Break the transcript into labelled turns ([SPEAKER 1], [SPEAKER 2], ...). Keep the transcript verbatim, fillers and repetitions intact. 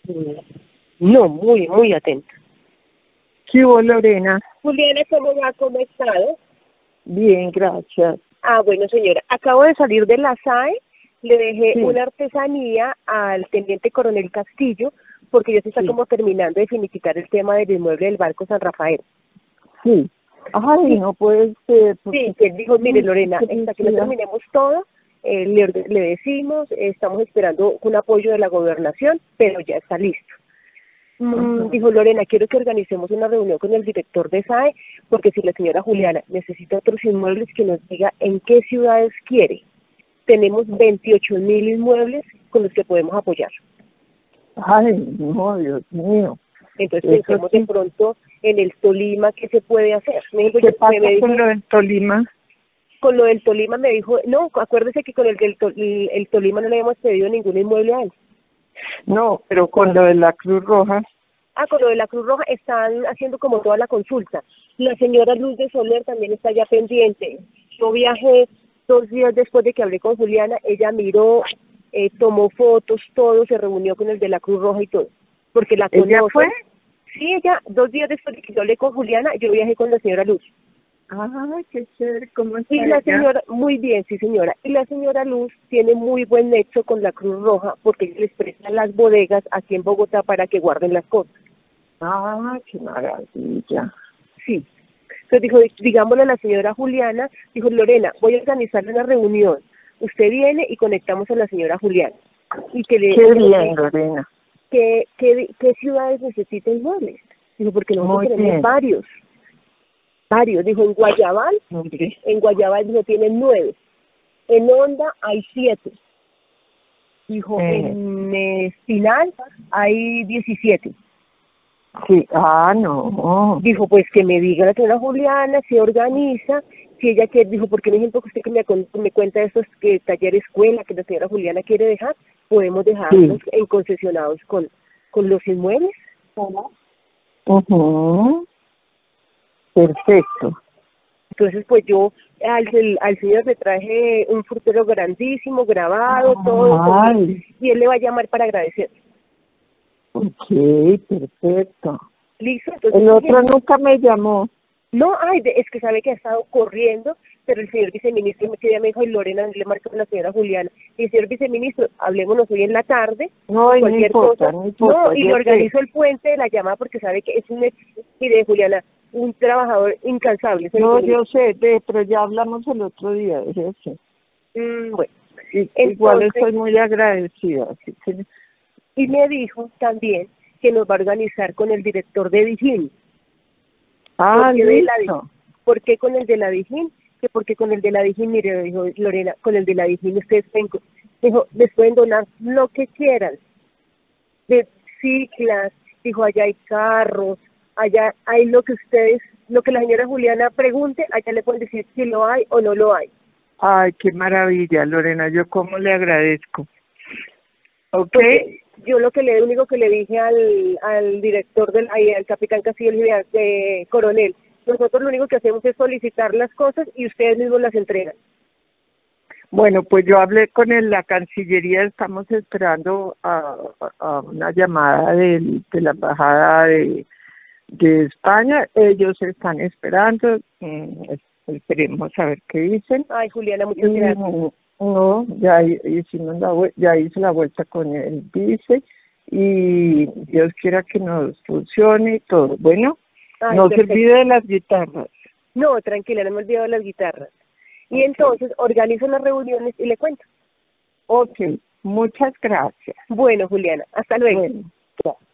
[SPEAKER 1] Mm. No, muy, muy atenta.
[SPEAKER 2] ¿Qué hubo, Lorena?
[SPEAKER 1] Juliana, ¿cómo va? ¿Cómo ha estado?
[SPEAKER 2] Bien, gracias.
[SPEAKER 1] Ah, bueno, señora, acabo de salir de la S A E, le dejé
[SPEAKER 2] Sí.
[SPEAKER 1] una artesanía al teniente coronel Castillo, porque ya se está
[SPEAKER 2] Sí.
[SPEAKER 1] como terminando de finiquitar el tema del inmueble del barco San Rafael.
[SPEAKER 2] Sí. Ay,
[SPEAKER 1] Sí.
[SPEAKER 2] no puede ser.
[SPEAKER 1] Sí, que él dijo, mire, Lorena,
[SPEAKER 2] Qué
[SPEAKER 1] hasta que no
[SPEAKER 2] felicidad.
[SPEAKER 1] terminemos todo, eh, le, orde- le decimos, eh, estamos esperando un apoyo de la gobernación, pero ya está listo. Mm,
[SPEAKER 2] Ajá.
[SPEAKER 1] dijo Lorena, quiero que organicemos una reunión con el director de S A E, porque si la señora Juliana necesita otros inmuebles, que nos diga en qué ciudades quiere. Tenemos veintiocho mil inmuebles con los que podemos apoyar.
[SPEAKER 2] Ay, no, Dios mío.
[SPEAKER 1] Entonces
[SPEAKER 2] Eso
[SPEAKER 1] pensemos
[SPEAKER 2] sí.
[SPEAKER 1] de pronto en el Tolima, ¿qué se puede hacer? Me dijo,
[SPEAKER 2] ¿Qué
[SPEAKER 1] yo-
[SPEAKER 2] pasa
[SPEAKER 1] me dijo,
[SPEAKER 2] con lo del Tolima?
[SPEAKER 1] con lo del Tolima me dijo, no, acuérdese que con el del Tol- el, el Tolima no le hemos pedido ningún inmueble a él.
[SPEAKER 2] No, pero con lo de la Cruz Roja.
[SPEAKER 1] Ah, con lo de la Cruz Roja están haciendo como toda la consulta. La señora Luz de Soler también está ya pendiente. Yo viajé dos días después de que hablé con Juliana, ella miró, eh, tomó fotos, todo, se reunió con el de la Cruz Roja y todo, porque la
[SPEAKER 2] ¿Ella
[SPEAKER 1] conoce.
[SPEAKER 2] fue?
[SPEAKER 1] Sí, ella, dos días después de que yo hablé con Juliana, yo viajé con la señora Luz.
[SPEAKER 2] Ay, qué chévere, ¿cómo está
[SPEAKER 1] Y la
[SPEAKER 2] ella?
[SPEAKER 1] señora, muy bien, sí señora, y la señora Luz tiene muy buen nexo con la Cruz Roja porque les prestan las bodegas aquí en Bogotá para que guarden las cosas.
[SPEAKER 2] Ah, qué maravilla.
[SPEAKER 1] Sí. Entonces dijo, digámosle a la señora Juliana, dijo Lorena, voy a organizarle una reunión. Usted viene y conectamos a la señora Juliana. Y que le
[SPEAKER 2] Qué
[SPEAKER 1] que nos
[SPEAKER 2] bien,
[SPEAKER 1] diga
[SPEAKER 2] Lorena.
[SPEAKER 1] qué, qué, qué ciudades necesita inmuebles. Dijo, porque nosotros
[SPEAKER 2] Muy
[SPEAKER 1] tenemos
[SPEAKER 2] bien.
[SPEAKER 1] varios. Varios. Dijo, en Guayabal,
[SPEAKER 2] Hombre.
[SPEAKER 1] en Guayabal dijo, tienen nueve. En Honda hay siete. Dijo,
[SPEAKER 2] Eh.
[SPEAKER 1] en eh, Espinal hay diecisiete.
[SPEAKER 2] Sí, ah, no.
[SPEAKER 1] Dijo, pues que me diga la señora Juliana, se organiza, si ella quiere, dijo, porque un ejemplo que usted que me, con- me cuenta de estos que taller escuela que la señora Juliana quiere dejar, podemos dejarlos
[SPEAKER 2] Sí.
[SPEAKER 1] en concesionados con, con los inmuebles.
[SPEAKER 2] Ujú. Perfecto.
[SPEAKER 1] Entonces, pues yo al, el- al señor le traje un frutero grandísimo, grabado, todo, con-
[SPEAKER 2] Ay,
[SPEAKER 1] y él le va a llamar para agradecer.
[SPEAKER 2] ok, perfecto.
[SPEAKER 1] ¿Listo? Entonces,
[SPEAKER 2] El otro
[SPEAKER 1] dije,
[SPEAKER 2] nunca me llamó.
[SPEAKER 1] no, ay, de- es que sabe que ha estado corriendo, pero el señor viceministro me quería, me dijo, y Lorena le marcó a la señora Juliana, y señor viceministro, hablémonos hoy en la tarde,
[SPEAKER 2] No, y no
[SPEAKER 1] cualquier
[SPEAKER 2] importa,
[SPEAKER 1] cosa,
[SPEAKER 2] no importa.
[SPEAKER 1] no, y
[SPEAKER 2] Yo
[SPEAKER 1] le
[SPEAKER 2] sé.
[SPEAKER 1] organizo el puente de la llamada porque sabe que es un, ex- mire, Juliana, un trabajador incansable. ese
[SPEAKER 2] No,
[SPEAKER 1] viceministro.
[SPEAKER 2] yo sé, de, pero ya hablamos el otro día, yo sé.
[SPEAKER 1] Mm, bueno,
[SPEAKER 2] Y, igual
[SPEAKER 1] entonces,
[SPEAKER 2] estoy muy agradecida. Así que,
[SPEAKER 1] y me dijo también que nos va a organizar con el director de Dijín.
[SPEAKER 2] ah,
[SPEAKER 1] ¿Por qué de la Di-
[SPEAKER 2] listo.
[SPEAKER 1] ¿Por qué con el de la Dijín? Que porque con el de la Dijín, mire, dijo Lorena, con el de la Dijín ustedes pueden, co- dijo, les pueden donar lo que quieran, de ciclas, dijo, allá hay carros, allá hay lo que ustedes, lo que la señora Juliana pregunte, allá le pueden decir si lo hay o no lo hay.
[SPEAKER 2] Ay, qué maravilla, Lorena. Yo cómo le agradezco. ¿Ok?
[SPEAKER 1] Porque yo lo que le único que le dije al al director del ahí, al capitán Castillo, le dije, "Ah, eh, coronel, nosotros lo único que hacemos es solicitar las cosas y ustedes mismos las entregan".
[SPEAKER 2] Bueno, pues yo hablé con el- la Cancillería, estamos esperando a, a- a una llamada del- de la Embajada de, de España. Ellos están esperando, mm, es- esperemos a ver qué dicen.
[SPEAKER 1] Ay, Juliana, muchas
[SPEAKER 2] Y,
[SPEAKER 1] gracias.
[SPEAKER 2] no, ya hi- hicimos la vue- ya hice la vuelta con el vice y Dios quiera que nos funcione y todo. Bueno,
[SPEAKER 1] Ay,
[SPEAKER 2] no se
[SPEAKER 1] perfecto.
[SPEAKER 2] olvide de las guitarras.
[SPEAKER 1] No, tranquila, no me he olvidado de las guitarras. Y
[SPEAKER 2] Ok.
[SPEAKER 1] entonces organizo las reuniones y le cuento.
[SPEAKER 2] Ok, muchas gracias.
[SPEAKER 1] Bueno, Juliana, hasta luego.
[SPEAKER 2] Bueno, ya.